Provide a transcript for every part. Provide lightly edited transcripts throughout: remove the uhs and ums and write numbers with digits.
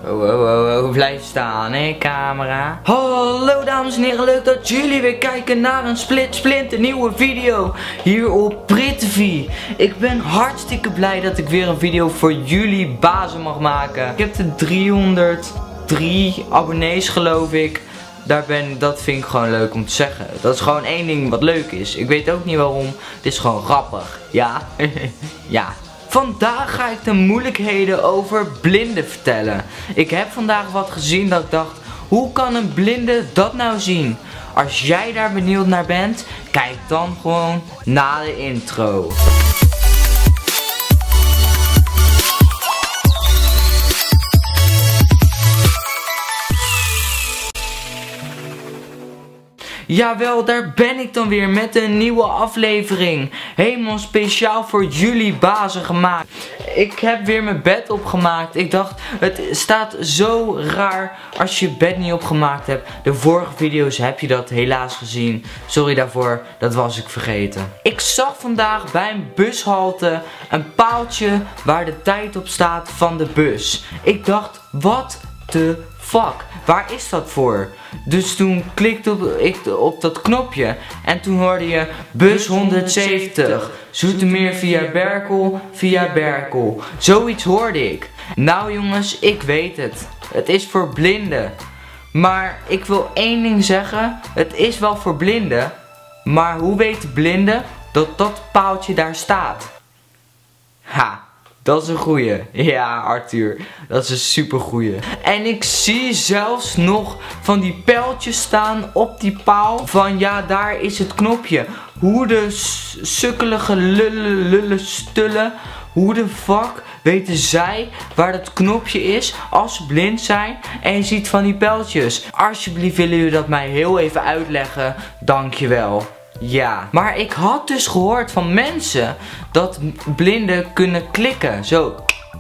Blijf staan, hè, camera. Hallo dames en heren, leuk dat jullie weer kijken naar een splinter nieuwe video hier op Pritv. Ik ben hartstikke blij dat ik weer een video voor jullie bazen mag maken. Ik heb de 303 abonnees geloof ik. Dat vind ik gewoon leuk om te zeggen. Dat is gewoon één ding wat leuk is. Ik weet ook niet waarom. Het is gewoon grappig. Ja? Ja. Vandaag ga ik de moeilijkheden over blinden vertellen. Ik heb vandaag wat gezien dat ik dacht, hoe kan een blinde dat nou zien? Als jij daar benieuwd naar bent, kijk dan gewoon na de intro. Jawel, daar ben ik dan weer met een nieuwe aflevering. Helemaal speciaal voor jullie bazen gemaakt. Ik heb weer mijn bed opgemaakt. Ik dacht, het staat zo raar als je bed niet opgemaakt hebt. De vorige video's heb je dat helaas gezien. Sorry daarvoor, dat was ik vergeten. Ik zag vandaag bij een bushalte een paaltje waar de tijd op staat van de bus. Ik dacht, what the fuck? Waar is dat voor? Dus toen klikte ik op dat knopje en toen hoorde je bus 170, Zoetermeer via Berkel. Zoiets hoorde ik. Nou jongens, ik weet het. Het is voor blinden. Maar ik wil één ding zeggen. Het is wel voor blinden. Maar hoe weten blinden dat dat paaltje daar staat? Ha. Dat is een goeie. Ja, Arthur. Dat is een super goeie. En ik zie zelfs nog van die pijltjes staan op die paal. Van ja, daar is het knopje. Hoe de sukkelige lullen stullen. Hoe de fuck weten zij waar dat knopje is als ze blind zijn en je ziet van die pijltjes. Alsjeblieft willen jullie dat mij heel even uitleggen. Dankjewel. Ja, maar ik had dus gehoord van mensen dat blinden kunnen klikken, zo.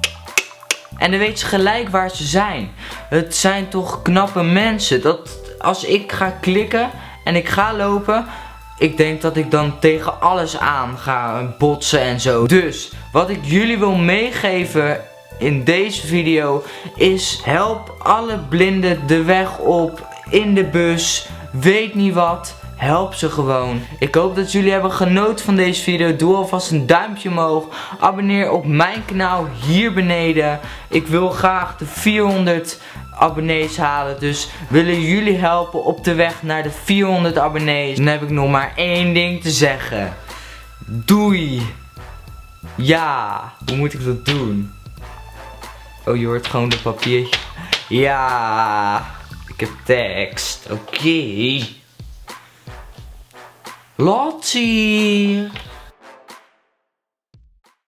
En dan weet ze gelijk waar ze zijn. Het zijn toch knappe mensen. Dat als ik ga klikken en ik ga lopen, ik denk dat ik dan tegen alles aan ga botsen en zo. Dus, wat ik jullie wil meegeven in deze video is, help alle blinden de weg op in de bus, weet niet wat. Help ze gewoon. Ik hoop dat jullie hebben genoten van deze video. Doe alvast een duimpje omhoog. Abonneer op mijn kanaal hier beneden. Ik wil graag de 400 abonnees halen. Dus willen jullie helpen op de weg naar de 400 abonnees. Dan heb ik nog maar één ding te zeggen. Doei. Ja. Hoe moet ik dat doen? Oh, je hoort gewoon de papiertje. Ja. Ik heb tekst. Oké. Lottie!